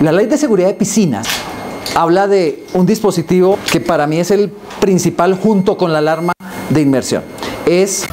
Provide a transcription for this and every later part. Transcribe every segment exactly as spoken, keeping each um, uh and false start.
La Ley de Seguridad de Piscinas habla de un dispositivo que para mí es el principal junto con la alarma de inmersión. Es...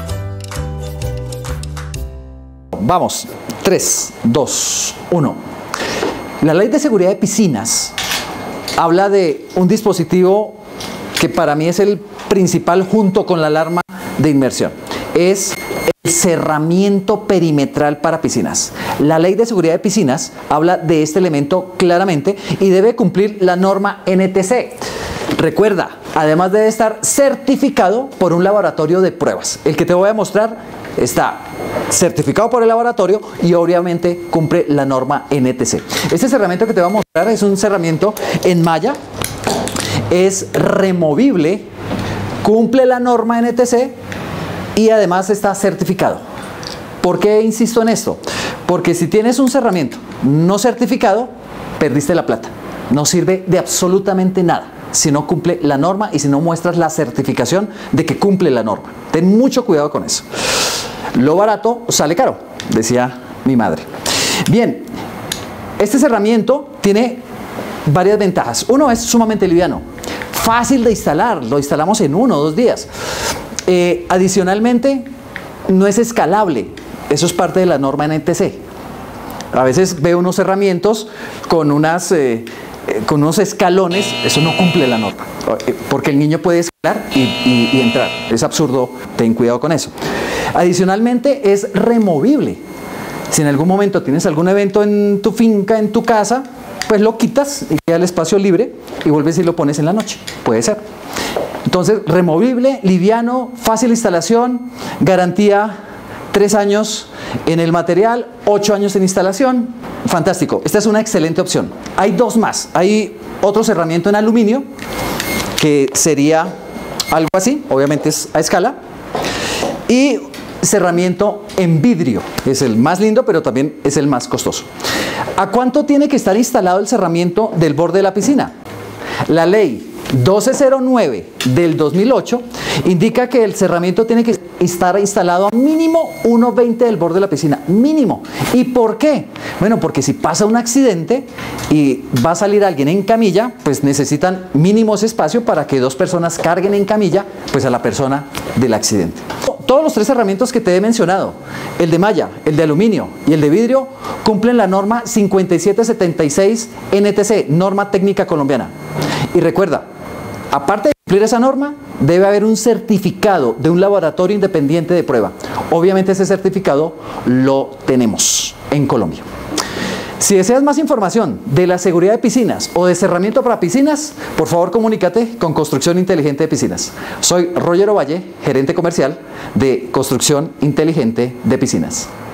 Vamos, tres, dos, uno. La Ley de Seguridad de Piscinas habla de un dispositivo que para mí es el principal junto con la alarma de inmersión. Es el cerramiento perimetral para piscinas. La Ley de Seguridad de Piscinas habla de este elemento claramente y debe cumplir la norma N T C. Recuerda, además debe estar certificado por un laboratorio de pruebas. El que te voy a mostrar está certificado por el laboratorio y obviamente cumple la norma N T C. Este cerramiento que te voy a mostrar es un cerramiento en malla, es removible, cumple la norma N T C y además está certificado. ¿Por qué insisto en esto? Porque si tienes un cerramiento no certificado, perdiste la plata. No sirve de absolutamente nada si no cumple la norma y si no muestras la certificación de que cumple la norma. Ten mucho cuidado con eso. Lo barato sale caro, decía mi madre. Bien, este cerramiento tiene varias ventajas. Uno, es sumamente liviano, fácil de instalar, lo instalamos en uno o dos días. Eh, adicionalmente, no es escalable, eso es parte de la norma N T C. A veces veo unos cerramientos con, unas, eh, eh, con unos escalones, eso no cumple la norma, porque el niño puede escalar y, y, y entrar, es absurdo, ten cuidado con eso. Adicionalmente, es removible. Si en algún momento tienes algún evento en tu finca, en tu casa, pues lo quitas y queda el espacio libre y vuelves y lo pones en la noche, puede ser. Entonces, removible, liviano, fácil instalación, garantía tres años en el material, ocho años en instalación, fantástico. Esta es una excelente opción. Hay dos más, hay otro cerramiento en aluminio que sería algo así, obviamente es a escala, y cerramiento en vidrio, es el más lindo pero también es el más costoso. ¿A cuánto tiene que estar instalado el cerramiento del borde de la piscina? La ley doce cero nueve del dos mil ocho indica que el cerramiento tiene que estar instalado a mínimo uno veinte del borde de la piscina, mínimo. ¿Y por qué? Bueno, porque si pasa un accidente y va a salir alguien en camilla, pues necesitan mínimo ese espacio para que dos personas carguen en camilla pues a la persona del accidente. Todos los tres cerramientos que te he mencionado, el de malla, el de aluminio y el de vidrio, cumplen la norma cincuenta y siete setenta y seis N T C, norma técnica colombiana. Y recuerda, aparte de cumplir esa norma, debe haber un certificado de un laboratorio independiente de prueba. Obviamente ese certificado lo tenemos en Colombia. Si deseas más información de la seguridad de piscinas o de cerramiento para piscinas, por favor comunícate con Construcción Inteligente de Piscinas. Soy Roger Ovalle, gerente comercial de Construcción Inteligente de Piscinas.